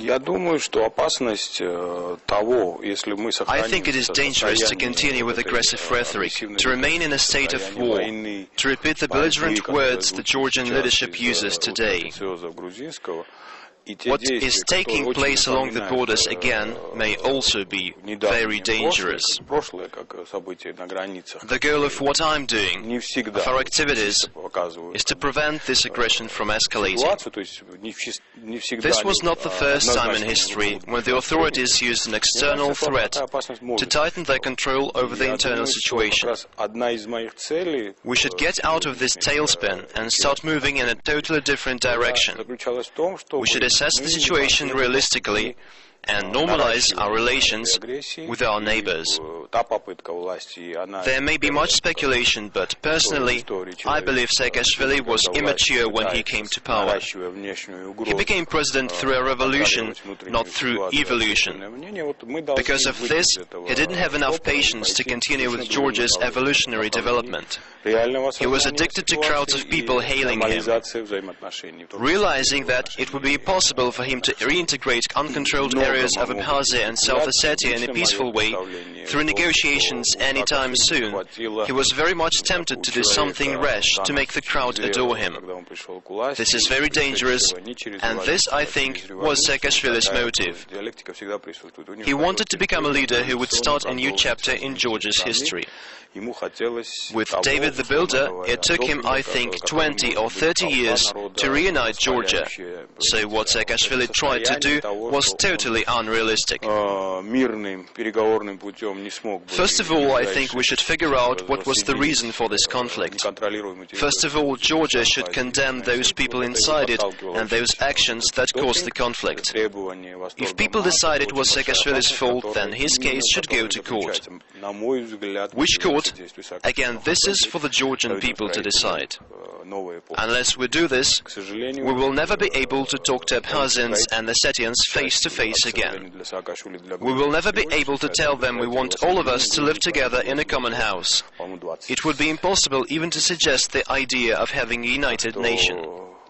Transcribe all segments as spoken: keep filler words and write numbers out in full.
Я думаю, что опасность того, если мы I think it is dangerous to continue with aggressive rhetoric, to remain in a state of war, to repeat the belligerent words the Georgian leadership uses today. What is taking place along the borders again may also be very dangerous. The goal of what I'm doing, of our activities, is to prevent this aggression from escalating. This was not the first time in history when the authorities used an external threat to tighten their control over the internal situation. We should get out of this tailspin and start moving in a totally different direction. We should assess the situation realistically and normalize our relations with our neighbors. There may be much speculation, but personally, I believe Saakashvili was immature when he came to power. He became president through a revolution, not through evolution. Because of this, he didn't have enough patience to continue with Georgia's evolutionary development. He was addicted to crowds of people hailing him. Realizing that it would be impossible for him to reintegrate uncontrolled areas of Abkhazia and South Ossetia in a peaceful way through negotiations anytime soon, he was very much tempted to do something rash to make the crowd adore him. This is very dangerous, and this, I think, was Saakashvili's motive. He wanted to become a leader who would start a new chapter in Georgia's history. With David the Builder, it took him, I think, twenty or thirty years to reunite Georgia. So what Saakashvili tried to do was totally unrealistic. First of all, I think we should figure out what was the reason for this conflict. First of all, Georgia should condemn those people inside it and those actions that caused the conflict. If people decide it was Saakashvili's fault, then his case should go to court. Which court? Again, this is for the Georgian people to decide. Unless we do this, we will never be able to talk to Abkhazians and Ossetians face to face again. We will never be able to tell them we want all of us to live together in a common house. It would be impossible even to suggest the idea of having a united nation.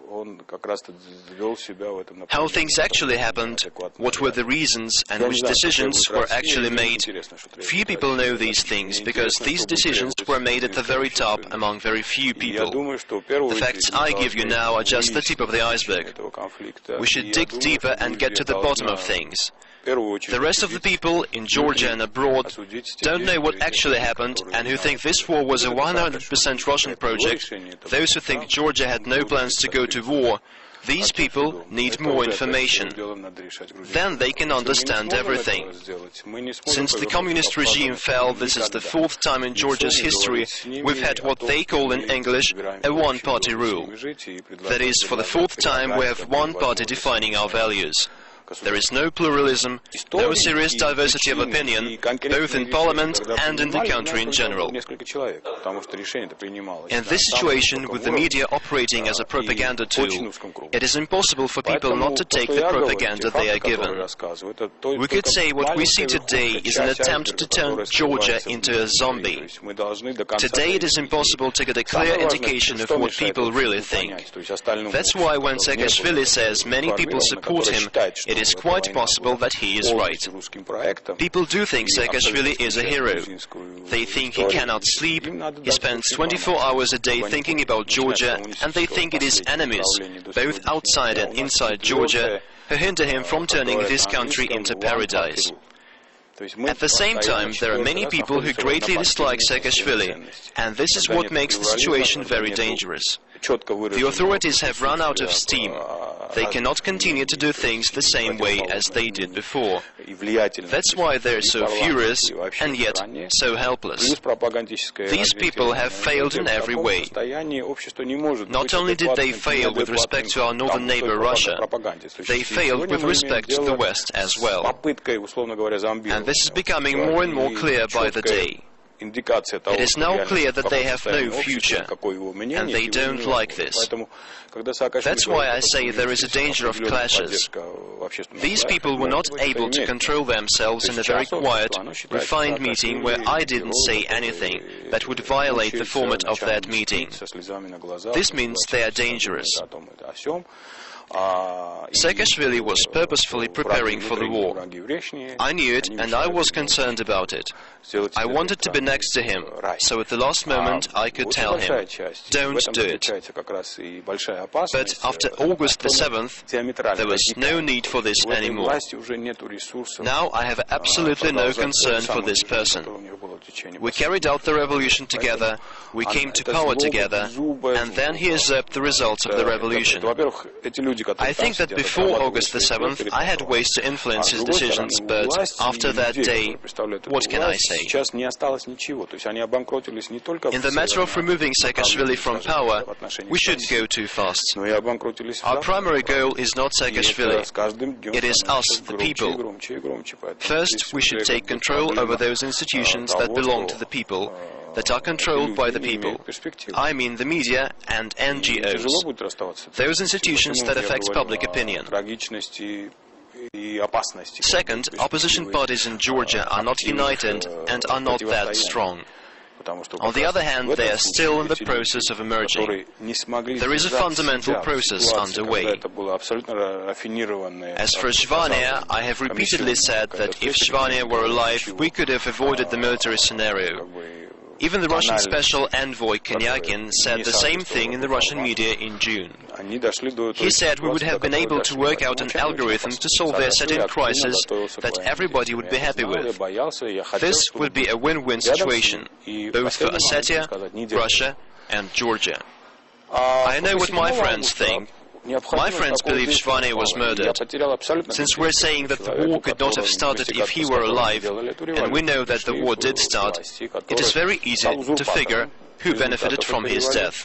How things actually happened, what were the reasons, and which decisions were actually made. Few people know these things, because these decisions were made at the very top among very few people. The facts I give you now are just the tip of the iceberg. We should dig deeper and get to the bottom of things. The rest of the people in Georgia and abroad don't know what actually happened and who think this war was a one hundred percent Russian project, those who think Georgia had no plans to go to war, these people need more information. Then they can understand everything. Since the communist regime fell, this is the fourth time in Georgia's history we've had what they call in English a one-party rule. That is, for the fourth time we have one party defining our values. There is no pluralism, no serious diversity of opinion, both in parliament and in the country in general. In this situation, with the media operating as a propaganda tool, it is impossible for people not to take the propaganda they are given. We could say what we see today is an attempt to turn Georgia into a zombie. Today it is impossible to get a clear indication of what people really think. That's why when Saakashvili says many people support him, it It is quite possible that he is right. People do think Saakashvili is a hero. They think he cannot sleep, he spends twenty-four hours a day thinking about Georgia, and they think it is enemies, both outside and inside Georgia, who hinder him from turning this country into paradise. At the same time, there are many people who greatly dislike Saakashvili, and this is what makes the situation very dangerous. The authorities have run out of steam. They cannot continue to do things the same way as they did before. That's why they're so furious and yet so helpless. These people have failed in every way. Not only did they fail with respect to our northern neighbor Russia, they failed with respect to the West as well. And this is becoming more and more clear by the day. It is now clear that they have no future, and they don't like this. That's why I say there is a danger of clashes. These people were not able to control themselves in a very quiet, refined meeting where I didn't say anything that would violate the format of that meeting. This means they are dangerous. Saakashvili was purposefully preparing for the war. I knew it, and I was concerned about it. I wanted to be next to him, so at the last moment I could tell him, don't do it. But after August the seventh, there was no need for this anymore. Now I have absolutely no concern for this person. We carried out the revolution together, we came to power together, and then he usurped the results of the revolution. I think that before August the seventh, I had ways to influence his decisions, but after that day, what can I say? In the matter of removing Saakashvili from power, we shouldn't go too fast. Our primary goal is not Saakashvili, it is us, the people. First, we should take control over those institutions that belong to the people, that are controlled by the people. I mean the media and N G Os, those institutions that affect public opinion. Second, opposition parties in Georgia are not united and are not that strong. On the other hand, they are still in the process of emerging. There is a fundamental process underway. As for Zhvania, I have repeatedly said that if Zhvania were alive, we could have avoided the military scenario. Even the Russian special envoy Kenyakin said the same thing in the Russian media in June. He said we would have been able to work out an algorithm to solve the Ossetian crisis that everybody would be happy with. This would be a win-win situation, both for Ossetia, Russia and Georgia. I know what my friends think. My friends believe Zhvania was murdered. Since we're saying that the war could not have started if he were alive, and we know that the war did start, it is very easy to figure who benefited from his death.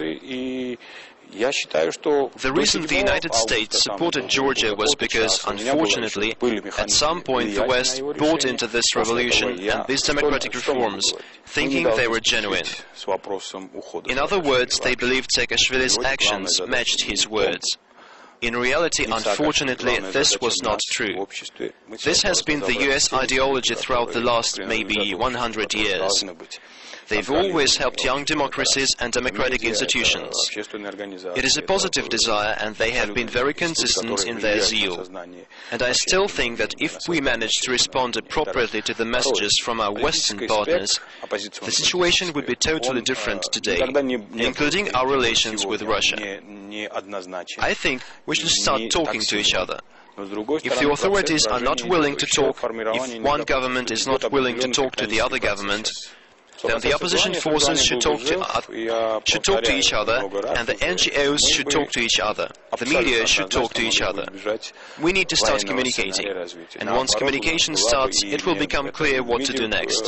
The reason the United States supported Georgia was because, unfortunately, at some point the West bought into this revolution and these democratic reforms, thinking they were genuine. In other words, they believed Saakashvili's actions matched his words. In reality, unfortunately, this was not true. This has been the U S ideology throughout the last maybe one hundred years. They've always helped young democracies and democratic institutions. It is a positive desire, and they have been very consistent in their zeal. And I still think that if we manage to respond appropriately to the messages from our Western partners, the situation would be totally different today, including our relations with Russia. I think we should start talking to each other. If the authorities are not willing to talk, if one government is not willing to talk to the other government, then the opposition forces should talk to, uh, should talk to each other, and the N G Os should talk to each other. The media should talk to each other. We need to start communicating, and once communication starts, it will become clear what to do next.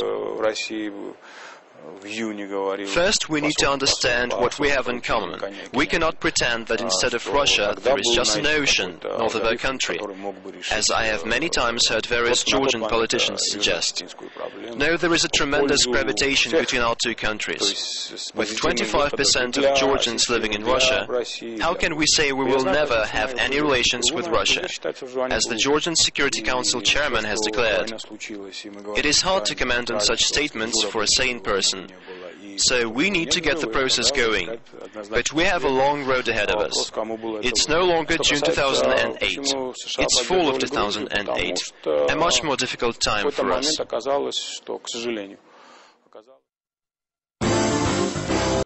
First, we need to understand what we have in common. We cannot pretend that instead of Russia, there is just an ocean north of our country, as I have many times heard various Georgian politicians suggest. No, there is a tremendous gravitation between our two countries. With twenty-five percent of Georgians living in Russia, how can we say we will never have any relations with Russia, as the Georgian Security Council chairman has declared? It is hard to comment on such statements for a sane person. So we need to get the process going, but we have a long road ahead of us. It's no longer June two thousand eight, it's fall of two thousand eight, a much more difficult time for us.